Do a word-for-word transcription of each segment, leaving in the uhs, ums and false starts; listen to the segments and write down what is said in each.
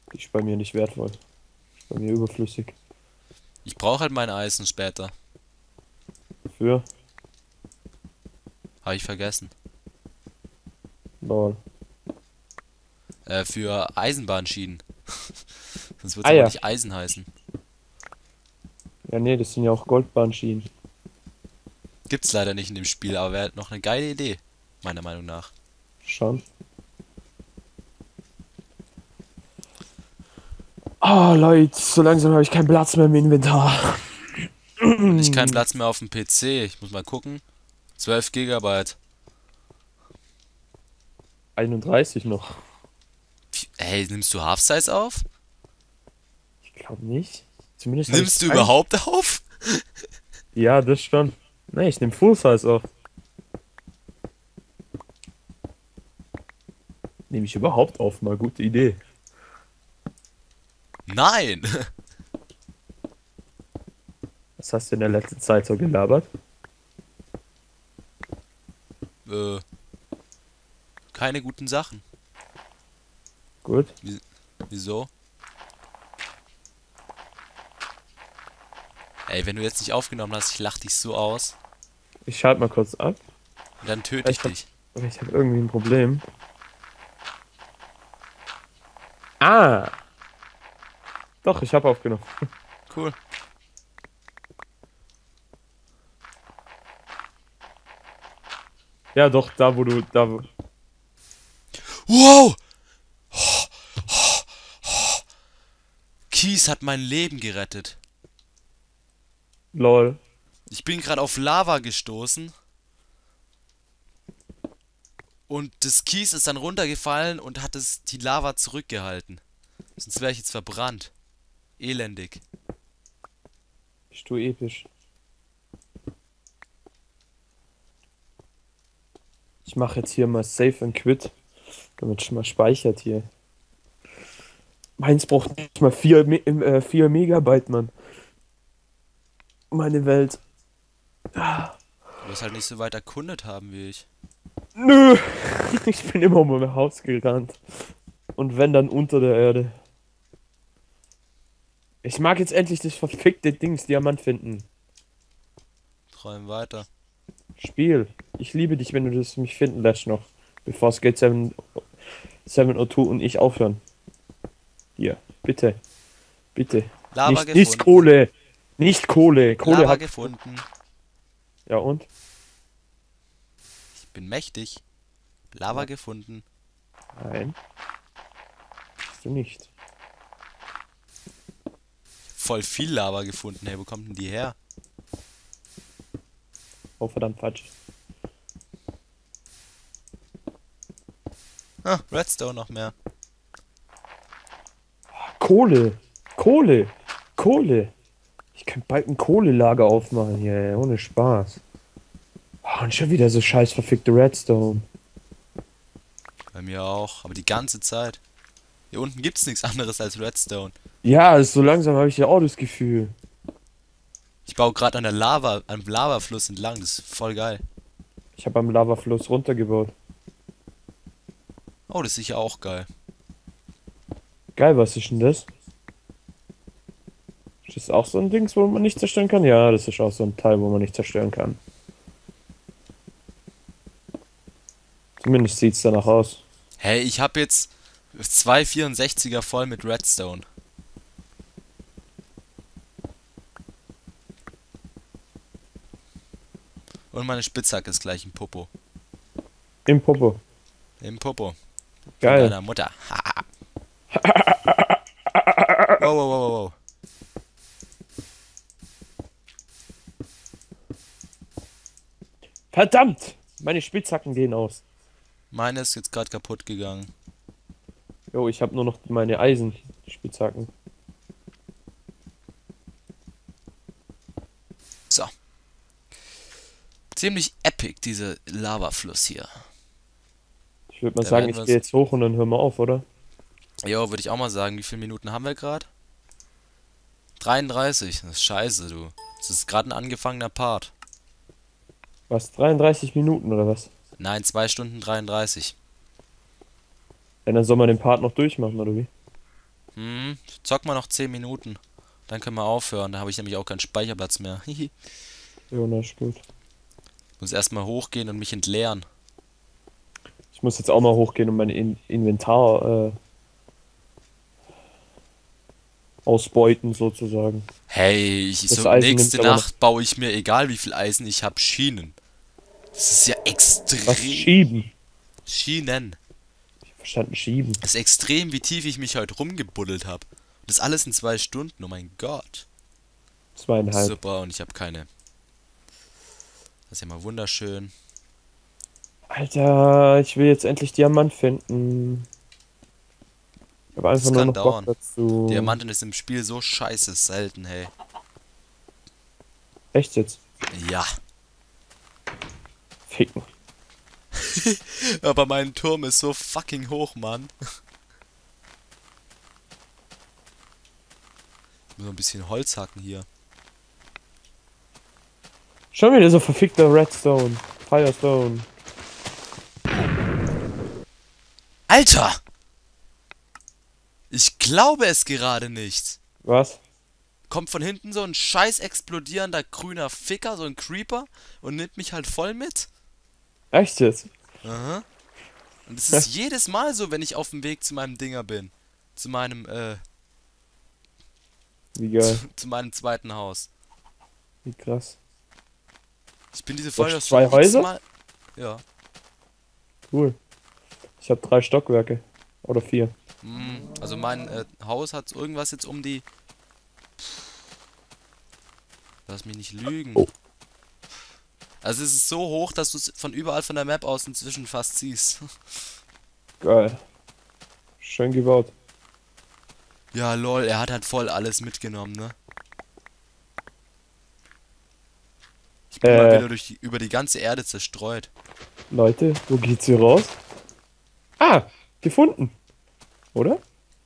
Die ist bei mir nicht wertvoll. Ist bei mir überflüssig. Ich brauche halt mein Eisen später. Für. Habe ich vergessen. Lol. Äh, für Eisenbahnschienen. Sonst wird es Ah aber ja. nicht Eisen heißen. Ja, nee, das sind ja auch Goldbahnschienen. Gibt's leider nicht in dem Spiel, aber wäre noch eine geile Idee. Meiner Meinung nach. Schon. Oh, Leute, so langsam habe ich keinen Platz mehr im Inventar. Und ich keinen Platz mehr auf dem P C. Ich muss mal gucken. zwölf Gigabyte. einunddreißig noch. Hey, nimmst du Half-Size auf? Ich glaube nicht. Zumindest habe ich Nimmst du ein. überhaupt auf? Ja, das schon. Nee, ich nehme Full Size auf. Nehme ich überhaupt auf? Mal gute Idee. Nein! Was hast du in der letzten Zeit so gelabert? äh, keine guten Sachen. Gut. Wie, wieso? Ey, wenn du jetzt nicht aufgenommen hast, ich lach dich so aus. Ich schalte mal kurz ab. Und dann töte ich Ich habe dich. ich hab irgendwie ein Problem. Ah! Doch, ich habe aufgenommen. Cool. Ja, doch, da wo du, da wo. Wow! Kies hat mein Leben gerettet. Lol. Ich bin gerade auf Lava gestoßen. Und das Kies ist dann runtergefallen und hat es die Lava zurückgehalten. Sonst wäre ich jetzt verbrannt. Elendig. Bist du episch. Ich mache jetzt hier mal Save and Quit, damit schon mal speichert hier. Meins braucht nicht mal vier Me äh, vier Megabyte, Mann. Meine Welt. Ah, Du wirst halt nicht so weit erkundet haben wie ich. nö! Ich bin immer um mein Haus gerannt. Und wenn dann unter der Erde. Ich mag jetzt endlich das verfickte Dings Diamant finden. Träum weiter. Spiel. Ich liebe dich, wenn du das mich finden lässt noch. Bevor Skate sieben, sieben O zwei und ich aufhören. Hier, bitte. Bitte. Lava Nicht, nicht gefunden. Kohle. Nicht Kohle. Kohle Lava hat. gefunden. Ja und? Ich bin mächtig. Lava gefunden. Nein. Bist du nicht. Voll viel Lava gefunden. Hey, wo kommt denn die her? Oh verdammt, falsch. Ah, Redstone noch mehr. Kohle. Kohle. Kohle. Ich kann bald ein Kohlelager aufmachen hier, ohne Spaß. Oh, und schon wieder so scheiß verfickte Redstone. Bei mir auch. Aber die ganze Zeit. Hier unten gibt's nichts anderes als Redstone. Ja, so langsam habe ich ja auch das Gefühl. Ich baue gerade an der Lava, am Lavafluss entlang. Das ist voll geil. Ich habe am Lavafluss runtergebaut. Oh, das ist sicher auch geil. Geil, was ist denn das? Ist das auch so ein Dings, wo man nicht zerstören kann? Ja, das ist auch so ein Teil, wo man nicht zerstören kann. Zumindest sieht's danach aus. Hey, ich habe jetzt zwei vierundsechziger voll mit Redstone. Und meine Spitzhacke ist gleich im Popo. Im Popo. Im Popo. Von Geil. deiner Mutter. Wow, wow, wow, wow. Verdammt! Meine Spitzhacken gehen aus. Meine ist jetzt gerade kaputt gegangen. Jo, ich habe nur noch meine Eisenspitzhacken. So. Ziemlich epic, dieser Lavafluss hier. Ich würde mal Da sagen, werden ich wir gehe uns. jetzt hoch und dann hören wir auf, oder? Jo, würde ich auch mal sagen. Wie viele Minuten haben wir gerade? dreiunddreißig. Das ist scheiße, du. Das ist gerade ein angefangener Part. Was? dreiunddreißig Minuten oder was? Nein, zwei Stunden dreiunddreißig. Ja, dann soll man den Part noch durchmachen, oder wie? Hm, zock mal noch zehn Minuten. Dann können wir aufhören. Da habe ich nämlich auch keinen Speicherplatz mehr. Hihi. Ja, na, ist gut. Muss erstmal hochgehen und mich entleeren. Ich muss jetzt auch mal hochgehen und mein In Inventar äh, ausbeuten, sozusagen. Hey, ich, Das so Eisen nächste nimmt's aber Nacht baue ich mir, egal wie viel Eisen ich habe, Schienen. Das ist ja Was extrem. schieben? Schienen. Verstanden, schieben. Das ist extrem, wie tief ich mich heute rumgebuddelt habe. Das alles in zwei Stunden, oh mein Gott. Zweieinhalb. Super, und ich habe keine. Das ist ja mal wunderschön. Alter, ich will jetzt endlich Diamant finden. Ich habe einfach Das nur kann noch dauern. Bock dazu. Diamanten ist im Spiel so scheiße selten, hey. Echt jetzt? Ja. Ficken. Aber mein Turm ist so fucking hoch, Mann. Ich muss noch ein bisschen Holz hacken hier. Schon wieder so verfickter Redstone. Firestone. Alter! Ich glaube es gerade nicht. Was? Kommt von hinten so ein scheiß explodierender grüner Ficker, so ein Creeper, und nimmt mich halt voll mit. Echt jetzt? Aha. Und es ist jedes Mal so, wenn ich auf dem Weg zu meinem Dinger bin. Zu meinem, äh, Wie geil. zu, zu meinem zweiten Haus. Wie krass. Ich bin diese Du Folge hast schon zwei Häuser? x-mal. Ja. Cool. Ich habe drei Stockwerke. Oder vier. Mm, Also mein äh, Haus hat irgendwas jetzt um die. Lass mich nicht lügen. Oh. Also es ist so hoch, dass du es von überall von der Map aus inzwischen fast siehst. Geil. Schön gebaut. Ja, lol, er hat halt voll alles mitgenommen, ne? Ich bin mal Äh, wieder durch die, über die ganze Erde zerstreut. Leute, wo geht's hier raus? Ah, gefunden. Oder?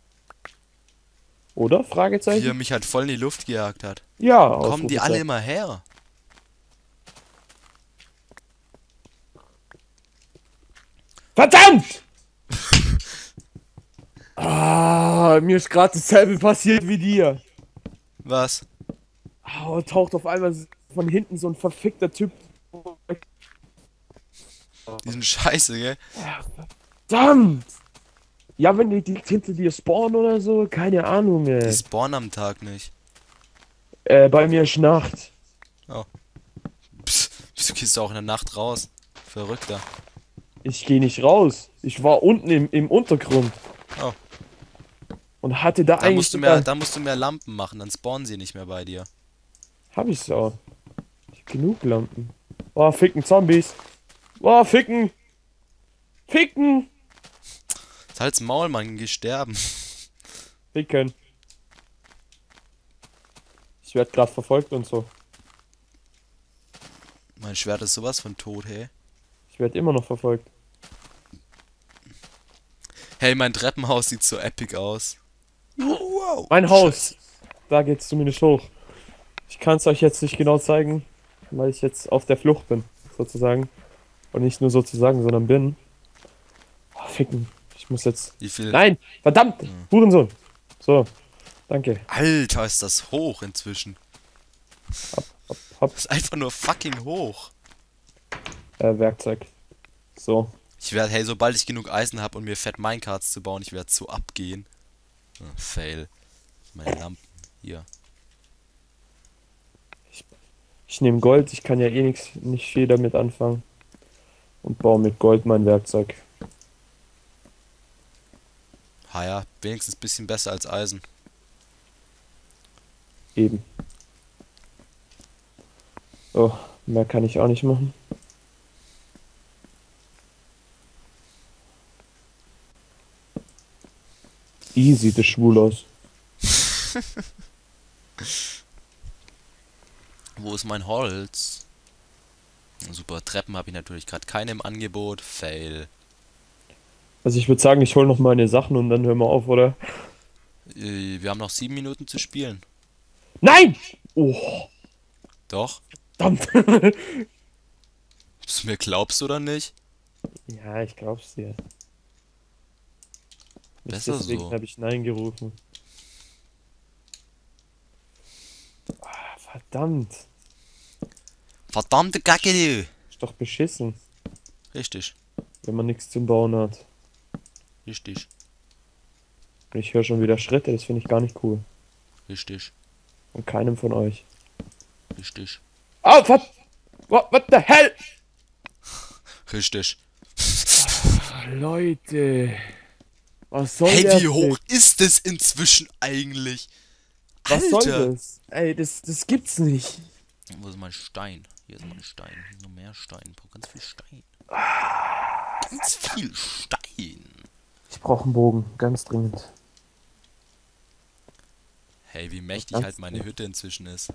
Oder? Wie er Fragezeichen? mich halt voll in die Luft gejagt hat. Ja, Kommen die alle Ausrufezeichen. immer her? Verdammt! Ah, mir ist gerade dasselbe passiert wie dir. Was? Ah, taucht auf einmal von hinten so ein verfickter Typ. Die sind scheiße, gell? Verdammt! Ja, wenn die, die hinter dir spawnen oder so, keine Ahnung, Die ey. spawnen am Tag nicht. Äh, bei mir ist Nacht. Psst, wieso gehst du auch in der Nacht raus? Verrückter. Ich gehe nicht raus. Ich war unten im, im Untergrund. Oh. Und hatte da Da eigentlich musst du mehr, sogar... da musst du mehr Lampen machen, dann spawnen sie nicht mehr bei dir. Hab ich's auch. Ich hab genug Lampen. Oh, ficken Zombies. Oh, ficken. Ficken. Halt's Maul, Mann, geh sterben. Ficken. Ich werd grad verfolgt und so. Mein Schwert ist sowas von tot, hey. Ich werd immer noch verfolgt. Hey, mein Treppenhaus sieht so epic aus. Wow. Mein Haus. Da geht's zumindest hoch. Ich kann's euch jetzt nicht genau zeigen, weil ich jetzt auf der Flucht bin, sozusagen. Und nicht nur sozusagen, sondern bin. Oh, ficken. Ich muss jetzt... Wie viel? Nein! Verdammt! Hurensohn! So. Danke. Alter, ist das hoch inzwischen. Hopp. Das ist einfach nur fucking hoch. Äh, Werkzeug. So. Ich werde, hey, sobald ich genug Eisen habe und mir fett Minecarts zu bauen, ich werde so abgehen. Ah, fail. Meine Lampen. Hier. Ich nehme Gold, ich kann ja eh nix, nicht viel damit anfangen. Und baue mit Gold mein Werkzeug. Ha ja, wenigstens ein bisschen besser als Eisen. Eben. Oh, mehr kann ich auch nicht machen. I sieht es schwul aus. Wo ist mein Holz? Super, Treppen habe ich natürlich gerade keine im Angebot. Fail. Also ich würde sagen, ich hole noch meine Sachen und dann hören wir auf, oder? Äh, Wir haben noch sieben Minuten zu spielen. Nein! Oh, Doch? verdammt. Ob du mir glaubst oder nicht? Ja, ich glaub's dir. Nicht Besser deswegen so. habe ich Nein gerufen. Verdammt. Verdammte Kacke, du. Ist doch beschissen, Richtig, wenn man nichts zum Bauen hat. richtig, Und ich höre schon wieder Schritte, das finde ich gar nicht cool. richtig, Und keinem von euch. richtig, Oh, what? What, what the hell? richtig. Leute. Was soll Hey, der wie hoch Fick? ist es inzwischen eigentlich? Was soll Alter! das? Ey, das, das gibt's nicht. Wo ist mein Stein? Hier ist mein Stein. Hier ist noch mehr Stein. Ich brauch ganz viel Stein. Ganz viel Stein. Ich brauche einen Bogen, ganz dringend. Hey, wie mächtig Ganz halt meine Hütte inzwischen ist.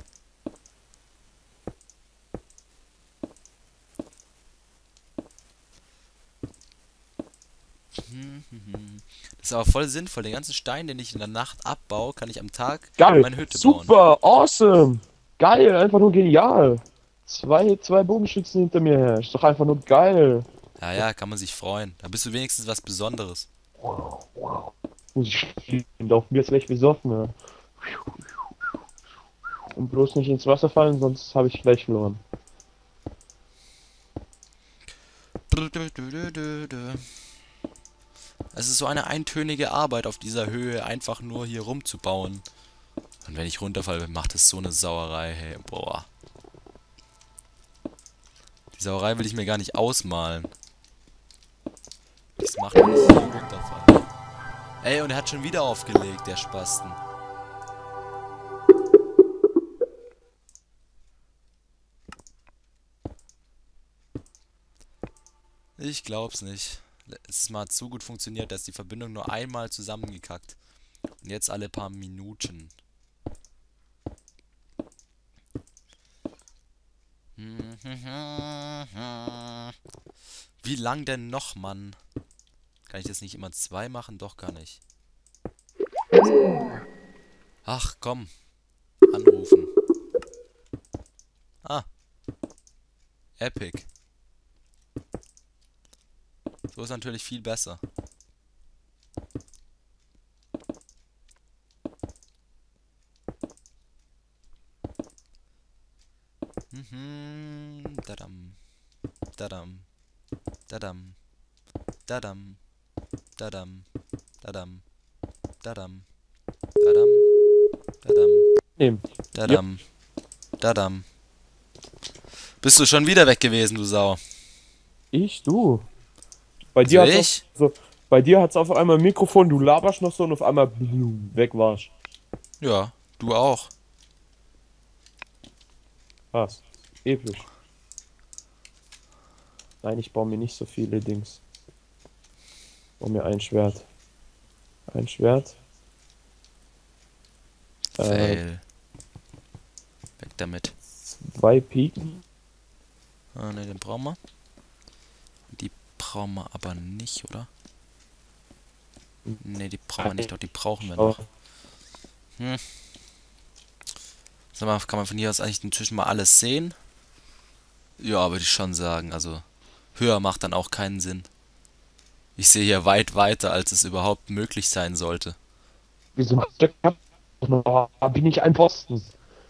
Das ist aber voll sinnvoll. Den ganzen Stein, den ich in der Nacht abbaue, kann ich am Tag Geil, meine Hütte bauen. super, awesome. Geil, einfach nur genial. Zwei, zwei Bogenschützen hinter mir her. Ist doch einfach nur geil. Ja, ja, kann man sich freuen. Da bist du wenigstens was Besonderes. Muss ich spielen, auf mir ist gleich besoffen. Ja. Und bloß nicht ins Wasser fallen, sonst habe ich gleich verloren. Es ist so eine eintönige Arbeit auf dieser Höhe, einfach nur hier rumzubauen. Und wenn ich runterfalle, macht es so eine Sauerei, hey, boah. Die Sauerei will ich mir gar nicht ausmalen. Das macht, wenn ich hier runterfalle. Ey, und er hat schon wieder aufgelegt, der Spasten. Ich glaub's nicht. Letztes Mal hat so gut funktioniert, dass die Verbindung nur einmal zusammengekackt. Und jetzt alle paar Minuten. Wie lang denn noch, Mann? Kann ich das nicht immer zwei machen? Doch, kann ich. Ach, komm. Anrufen. Ah. Epic. So ist natürlich viel besser. Mhm. Dadam. Dadam. Dadam. Dadam. Dadam. Dadam. Dadam. Dadam. Dadam. Nehmen. Dadam. Dadam. Bist du schon wieder weg gewesen, du Sau? Ich, du. Bei dir Also hat's ich? auf, so, bei dir hat's auf einmal ein Mikrofon, du laberst noch so und auf einmal blum, weg warst. Ja, du auch. Was? Episch. Nein, ich baue mir nicht so viele Dings. Ich baue mir ein Schwert. Ein Schwert. Äh, Fail. Weg damit. zwei Piken. Ah, ne, den brauchen wir. Die brauchen wir aber nicht, oder? Ne, die brauchen wir nicht, doch die brauchen wir noch. Hm. Sag mal, kann man von hier aus eigentlich inzwischen mal alles sehen? Ja, würde ich schon sagen. Also, höher macht dann auch keinen Sinn. Ich sehe hier weit weiter, als es überhaupt möglich sein sollte. Wieso bin ich ein Posten?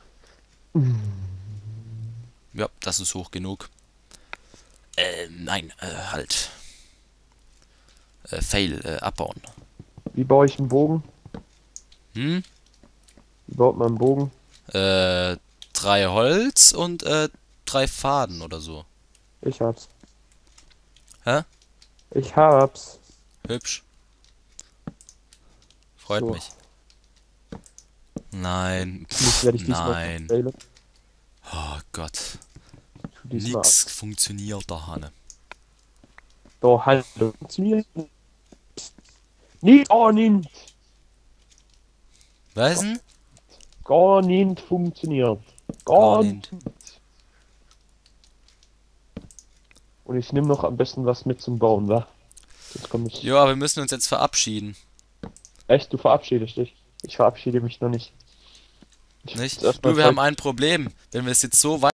Ja, das ist hoch genug. Äh, nein, äh, halt. Äh, fail, äh, abbauen. Wie baue ich einen Bogen? Hm? Wie baut man einen Bogen? Äh, drei Holz und, äh, drei Faden oder so. Ich hab's. Hä? Ich hab's. Hübsch. Freut So. mich. Nein. Nicht Pff, werde ich diesmal nein. failen. Oh Gott. Tu diesmal Nix funktioniert da, Hanne. So, halt. Funktioniert. Nicht, gar nicht. Was denn? Gar nicht funktioniert. Gar, Gar nicht. Und ich nehme noch am besten was mit zum Bauen, wa? Jetzt komm ich. Ja, wir müssen uns jetzt verabschieden. Echt, du verabschiedest dich. Ich verabschiede mich noch nicht. Ich Nicht? muss erst mal Du, wir Zeug- haben ein Problem. Wenn wir es jetzt so weit